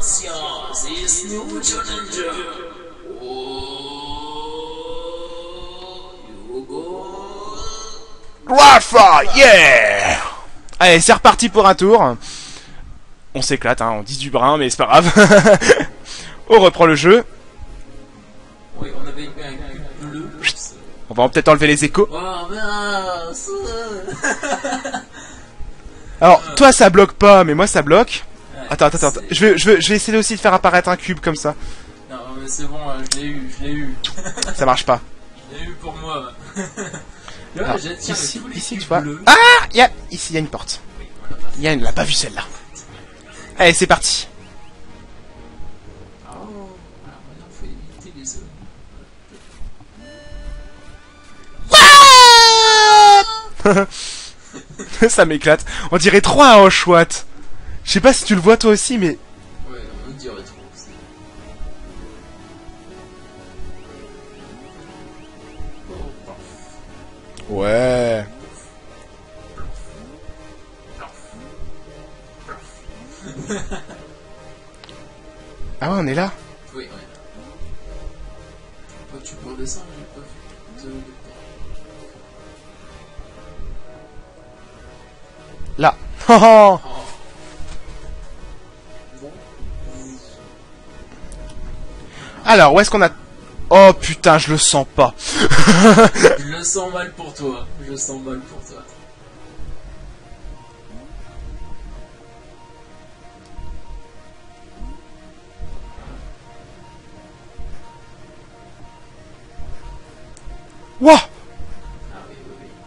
Patience is no challenger. You go. Rafa, yeah. Allez, c'est reparti pour un tour. On s'éclate, hein, on dit du brin, mais c'est pas grave. On reprend le jeu. Oui, on avait un cube bleu. On va peut-être enlever les échos. Oh mince. Alors, toi ça bloque pas, mais moi ça bloque. Attends. Je vais essayer aussi de faire apparaître un cube comme ça. Non, mais c'est bon, je l'ai eu. Ça marche pas. Je l'ai eu pour moi. Alors, Là, j'attire ici, tous les tu cubes vois. bleus. Ah, ici il y a une porte. On l'a pas vu celle-là. Allez, c'est parti. Oh, alors maintenant, faut éviter les zones. Ça m'éclate. On dirait trop un Oshawott. Je sais pas si tu le vois toi aussi, mais... Ouais, on dirait trop. Ouais. Ah ouais, on est là. Oui, ouais. Oh, tu peux redescendre, j'ai pas vu. Là. Oh. Bon. Alors, où est-ce qu'on a... Oh putain, je le sens pas. Je le sens mal pour toi. Je sens mal pour toi. Wouah. Ah oui.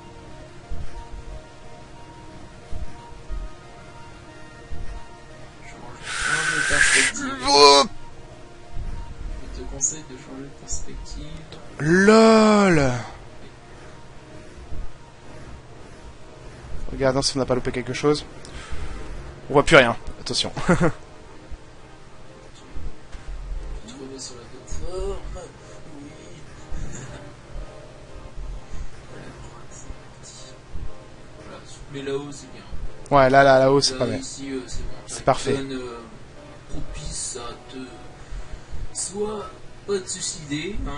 Change de perspective. Oh. Je te conseille de changer de perspective. LOL. Regardons si on n'a pas loupé quelque chose. On voit plus rien. Attention. Tu te remets sur la plateforme. Oui. Voilà, mais là-haut c'est bien. Ouais, là-haut, c'est Là, pas mal. ici, c'est bon. C'est parfait. Ça te donne, propice à te... Soit pas te suicider, hein.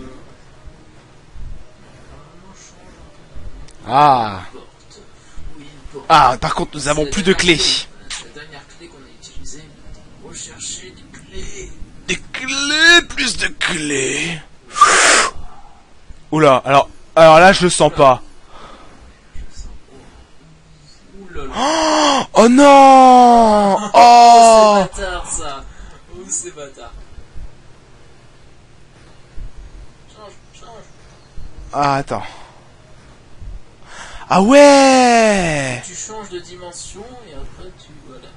Ah. Porte. Oui, porte. Ah, par contre, nous avons C'est plus la de dernière clés. C'est la dernière clé qu'on a utilisée. Rechercher des clés. Des clés, plus de clés. Oula, alors là, je le sens pas. Je sens... Ouh là là. Oh non. Oh, Oh. c'est bâtard ça. Oh, c'est bâtard. Change. Ah, attends. Ah ouais. Tu changes de dimension et après tu... Voilà.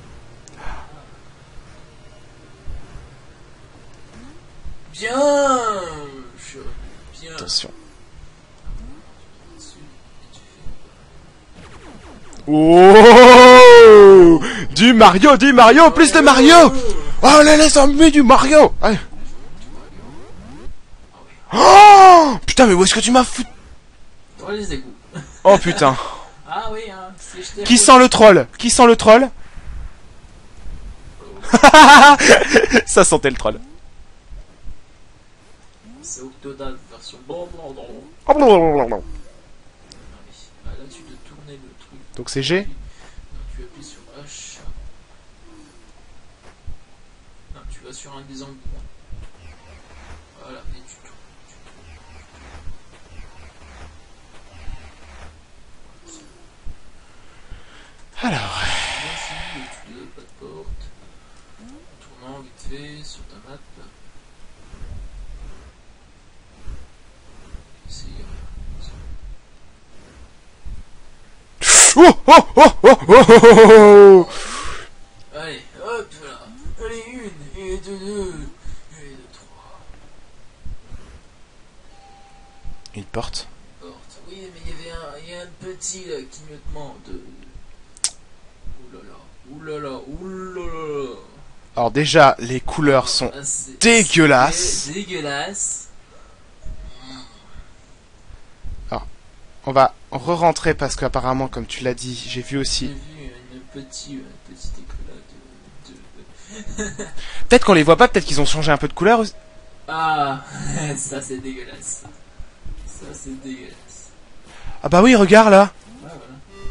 Bien. Bien. Attention. Dessus, et tu fais... Oh. Du Mario, plus de Mario. Oh là là, ça met du Mario. Allez. Oh putain, mais où est-ce que tu m'as foutu? Dans les égouts. Oh putain. Ah oui, hein. Si je t'ai Qui sent le troll? Qui sent le troll? Ça sentait le troll. C'est Octodad version bon. Oh, Ah oui. Ah, là tu dois tourner le truc. donc c'est G. Non, tu appuies sur H. Non, tu vas sur un des angles. Voilà, et tu tournes. Alors. Voici le tuyau, pas de porte. En tournant vite fait sur ta map. Ici, Oh. allez, hop là. Allez, une, et deux, et deux, trois. Une porte. Porte. Oui, mais il y a un petit là qui me demande. Oulala. Alors déjà, les couleurs sont Ah, c'est dégueulasses. dégueulasse. On va re-rentrer parce qu'apparemment, comme tu l'as dit, j'ai vu J'ai aussi. vu un petit éclat Peut-être qu'on les voit pas, peut-être qu'ils ont changé un peu de couleur aussi. Ah, ça c'est dégueulasse. Ça c'est dégueulasse. Ah bah oui, regarde là. Ouais, voilà.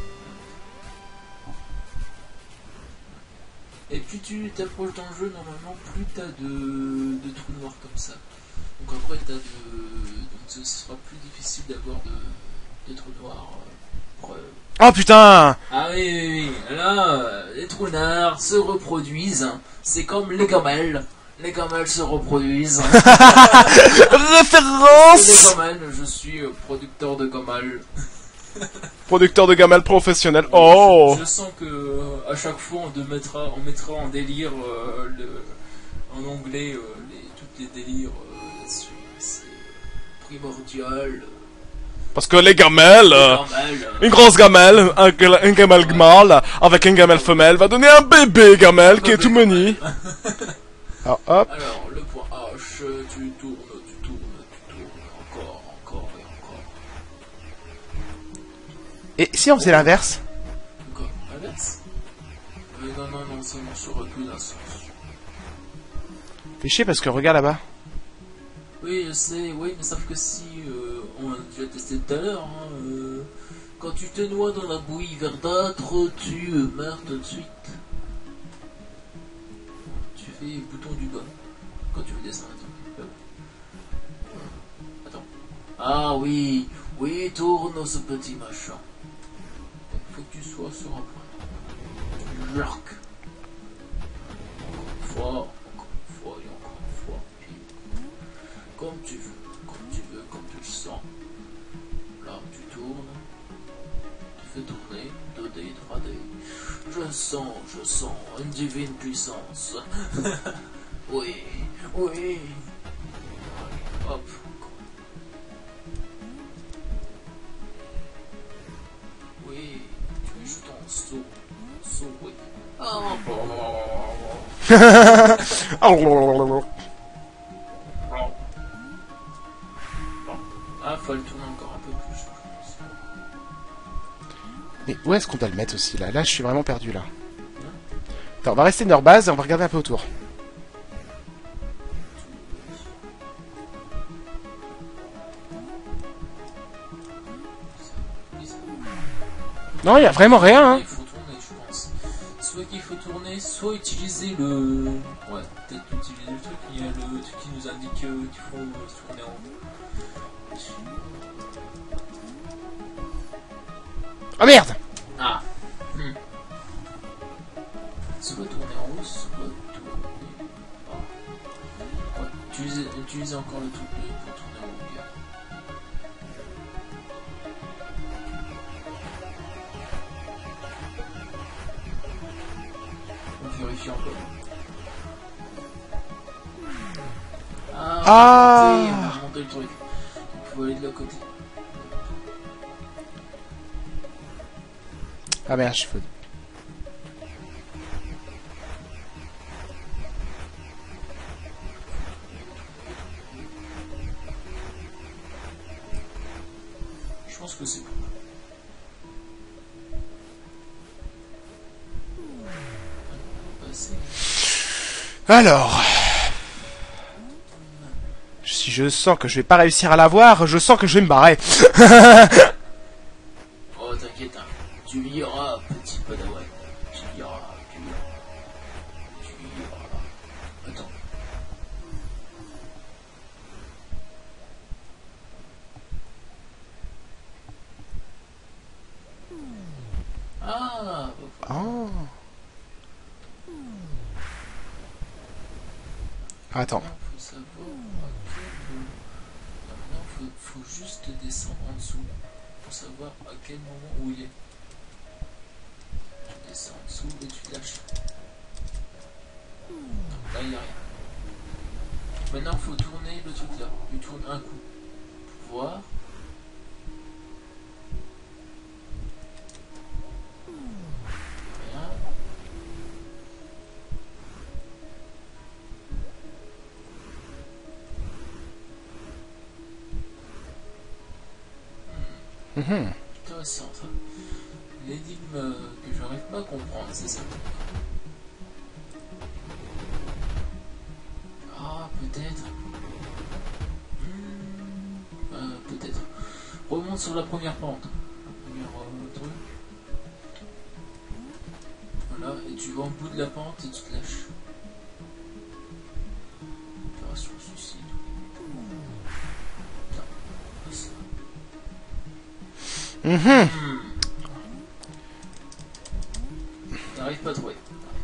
Et plus tu t'approches dans le jeu, normalement, plus t'as de trous noirs comme ça. Donc après, t'as de... Donc ce sera plus difficile d'avoir de trous noirs. Oh putain. Ah oui, oui, oui. Là, les trous noirs se reproduisent. C'est comme les gamelles. Les gamelles se reproduisent. Référence. Les gamelles, je suis producteur de gamelles. Producteur de gamelles professionnel. Oh. Je sens que à chaque fois on mettra en délire en anglais toutes les délires là-dessus. C'est primordial. Parce que les gamelles, une grosse gamelle, un gamelle mâle avec une gamelle femelle va donner un bébé gamelle qui est tout menu. Alors hop. Alors le point H, tu tournes, encore et encore. Et si on faisait l'inverse? Quoi? L'inverse? Non, ça ne sera que d'un sens. Fais chier parce que regarde là-bas. Oui, je sais, oui, mais sauf que si, on a déjà testé tout à l'heure, hein, quand tu te noies dans la bouillie verdâtre, tu meurs tout de suite. Tu fais le bouton du bas, quand tu veux descendre. Attends. Ah oui, oui, tourne ce petit machin. Il faut que tu sois sur un point. Jark. Encore une fois, et encore une fois. Comme tu veux, comme tu le sens. Là, tu tournes, tu fais tourner 2D, 3D. Je sens une divine puissance. Oui, oui. Hop. Oui, tu joues ton saut, oui. Ah, faut le tourner encore un peu plus, je pense. Mais où est-ce qu'on doit le mettre aussi là? Là, je suis vraiment perdu là. Attends, on va rester dans leur base et on va regarder un peu autour. Non, il y a vraiment rien, hein. Il faut tourner, je pense. Soit qu'il faut tourner, soit utiliser le... Ouais, peut-être utiliser le truc. Il y a le truc qui nous indique qu'il faut tourner en haut. Oh merde. Ah. Soit tourner en haut, soit tourner en bas. Ouais, utiliser encore le truc pour tourner en haut. Bien. On vérifie encore. Ah. On a remonté le truc. Il faut aller de l'autre côté. Ah merde, je suis fou. Je pense que c'est bon. Alors... Si je sens que je vais pas réussir à l'avoir, je sens que je vais me barrer. Oh, t'inquiète, hein. Tu liras, petit padawan. Tu liras. Attends. Ah, Oh. Attends. faut savoir à quel... Maintenant, faut juste descendre en dessous pour savoir à quel moment où il est. Tu descends en dessous et tu lâches. Là, il n'y a rien. Maintenant, faut tourner le truc là. Tu tournes un coup pour voir. Rien. Intéressant ça. L'énigme que j'arrive pas à comprendre, c'est ça. remonte sur la première pente. La première truc. Voilà, et tu vas au bout de la pente et tu te lâches. Opération suicide. N'arrive pas à trouver.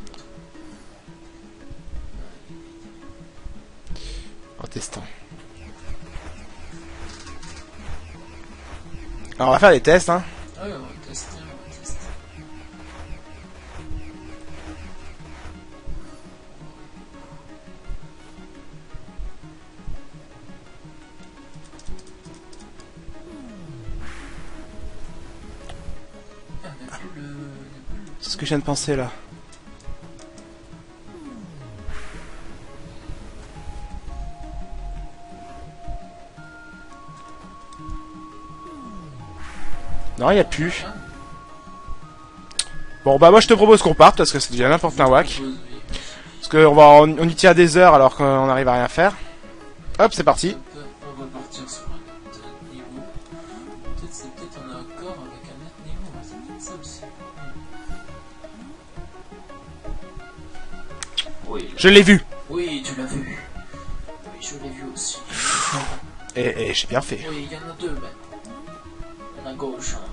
En testant. Alors on va faire des tests, hein. Ah oui, on va tester, on va tester. C'est ce que je viens de penser là. Non, il n'y a plus. Bon, bah moi je te propose qu'on parte parce que ça devient n'importe un whack. Parce qu'on on y tient des heures alors qu'on n'arrive à rien faire. Hop, c'est parti. On va partir sur un autre niveau. Peut-être on a un corps avec un autre niveau. C'est peut-être ça aussi. Oui. Je l'ai vu. Oui, tu l'as vu. Oui, je l'ai vu aussi. Et j'ai bien fait. Oui, il y en a deux même. Il y en a à gauche, à droite.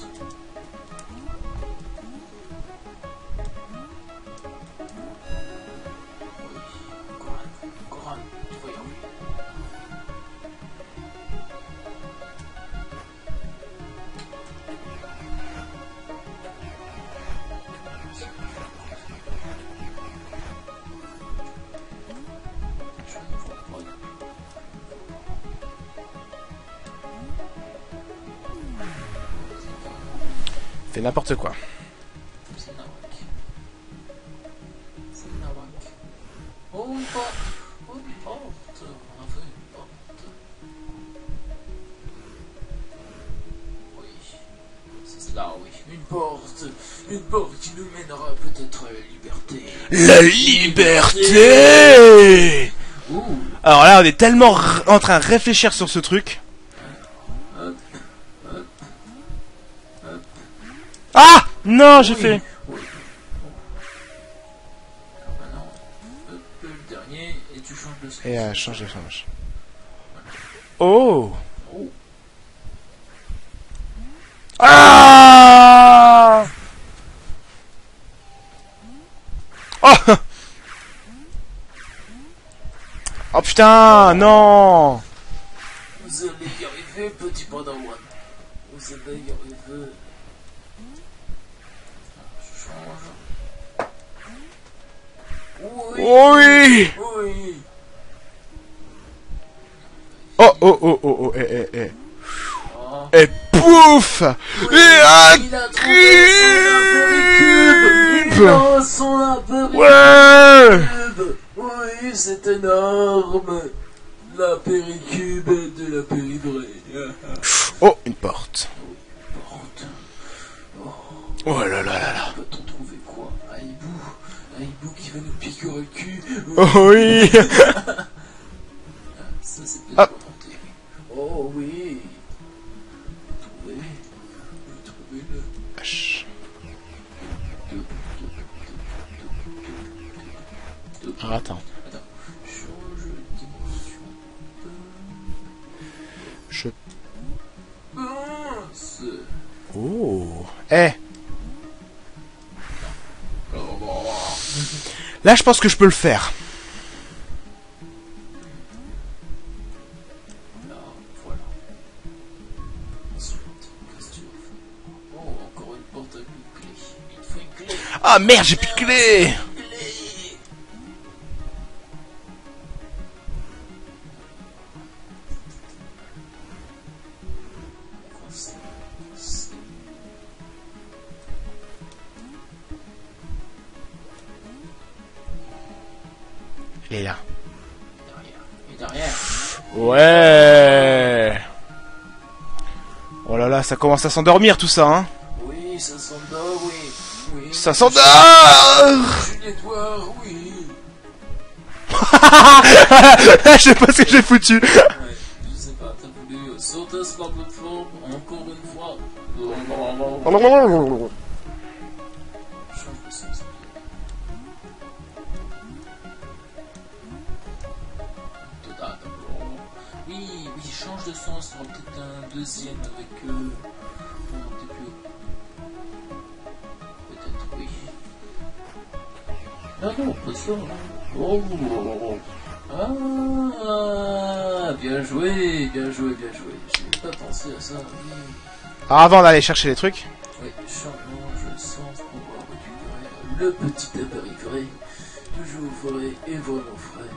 Fait n'importe quoi. C'est Nawak. C'est Nawak. Oh, une porte. Oh, une porte. On a fait une porte. Oui. C'est cela, oui. Une porte. Une porte qui nous mènera peut-être à la liberté. La liberté. Ouh. Alors là, on est tellement en train de réfléchir sur ce truc. Ah non, j'ai fait. Oui. Alors maintenant, le dernier, et tu changes de sens. Et change. Oh. Oh. Ah. Oh. Oh putain, non. Vous allez y arriver, petit padawan. Vous allez y arriver. Je change. Oui. Oui. Oh, Oh. et pouf. Oui, Et un il a trouvé son apéricube. Il a son apéricube. Ouais. Oui, c'est énorme. L'apéricube de la péribrée. Oh, une porte. Porte. Oh là là là là. Va-t-on trouver quoi? Aïbou qui va nous piquer le cul. Oh oui. Ça c'est peut-être Hop. remonté. Oh oui. Trouver le... Vache. Ah, attends. Change de dimension. Je... Mince. Oh. Là, je pense que je peux le faire. Là, voilà. Ensuite, qu'est-ce que tu vas faire? Oh, encore une porte avec une clé. Il te faut une clé. Ah merde, j'ai plus de clé. Clé. Il est là. Derrière. Ouais. Oh là là, ça commence à s'endormir tout ça, hein. Oui, ça s'endort, oui. Oui. Ça s'endort. Je nettoie, oui. Je sais pas ce que j'ai foutu. Ouais, je sais pas, t'as voulu sauter sur la plateforme, encore une fois. Change de sens. Oui, change de sens, il y aura peut-être un deuxième avec eux. Non, peut-être plus haut. Peut-être, oui. Ah non, pas ça. Oh. Ah, bien joué, bien joué, bien joué. J'ai pas pensé à ça. Alors avant d'aller chercher les trucs. Oui, change de sens pour pouvoir récupérer le petit apérigré. Toujours frais et vraiment frais.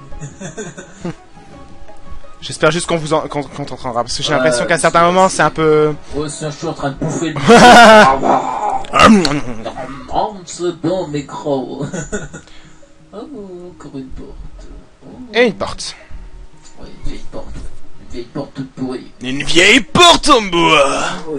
J'espère juste qu'on vous qu'on entendra, parce que j'ai l'impression qu'à certains moments c'est un peu... Ouais, c'est je suis en train de bouffer le... C'est bon, mes crocs. Oh, encore une porte. Oh. Et une porte. Ouais, une vieille porte. Une vieille porte toute pourrie. Une vieille porte en bois. Oui.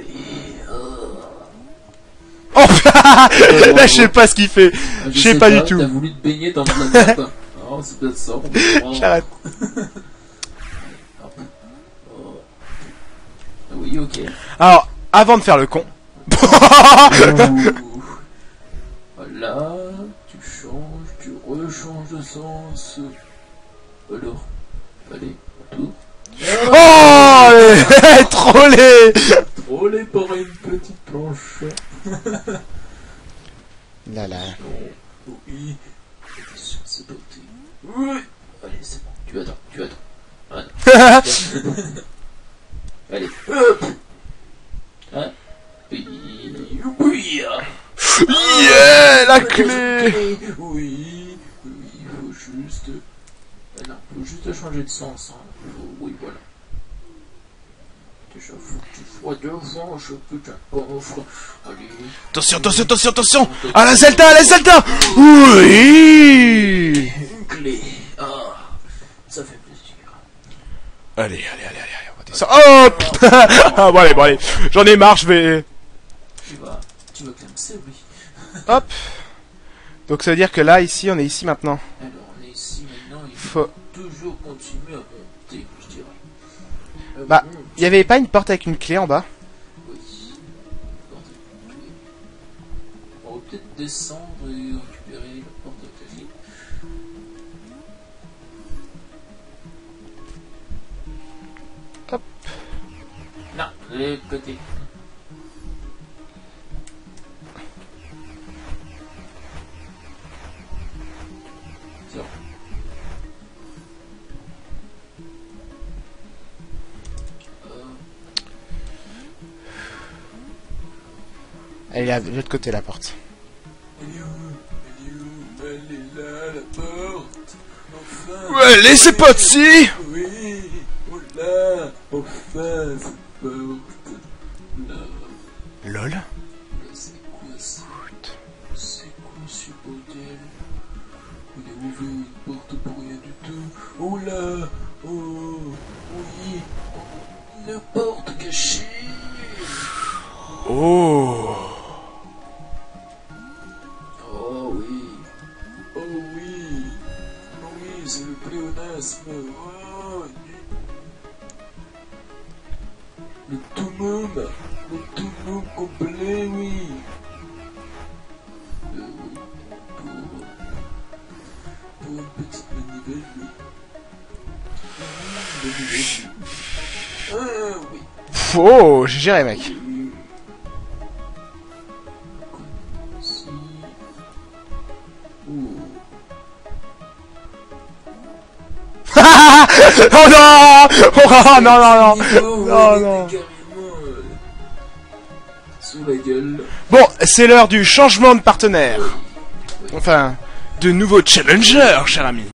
Oh, là je sais pas ce qu'il fait. Je sais pas du tout. T'as voulu te baigner dans le lac. Non, c'est peut-être ça. J'arrête. Oui, ok. Alors, avant de faire le con... Voilà, tu changes, tu rechanges de sens. Alors, allez, tout. Oh, trollé. Trollé par une petite planche. Là là. Oui, attention, c'est beauté. Oui, allez, c'est bon, tu attends, tu attends. Voilà. Allez, hop. Hein? Oui, oui. Yeah, la clé. Oui, il faut juste... non, il faut juste changer de sens. Hein. Oui, voilà. Déjà, faut que tu sois devant, je peux qu'un coffre. Allez. Attention, attention, attention, attention. Ah, la Zelda, la Zelda. Oui. Une clé. Ah, ça fait plaisir. Allez, allez, allez, allez, on va descendre. Hop. Ah, bon, allez, j'en ai marre, je vais... Tu vas clamser, oui. Hop. Donc ça veut dire que là, ici, on est ici maintenant. Alors, on est ici maintenant, il Faut... faut toujours continuer à monter, je dirais. Bah, il y avait pas une porte avec une clé en bas? Oui. On va peut-être descendre et récupérer la porte de clavier. Hop. Non, de l'autre côté. C'est bon. Elle est de l'autre côté, la porte. Elle est où? Elle est là, la porte. Enfin. Ouais, laissez pas dessus. Oui, oh là, enfin, cette porte. Là. Lol. Là, c'est quoi ça? C'est quoi ce bordel? On a ouvert une porte pour rien du tout. Oh là! Oh! Oui! Une porte cachée! Oh. Oh oui! Oh oui! Oh oui, c'est le pléonasme! Oh! Le Tumum! Le Tumum complet, oui! Pour une petite manivelle, oui. Oui. Oh, j'ai géré, mec. Ici. Oh non. Oh non, non, non. Non, non. Sous la gueule. Bon, c'est l'heure du changement de partenaire. Enfin, de nouveaux challengers, cher ami.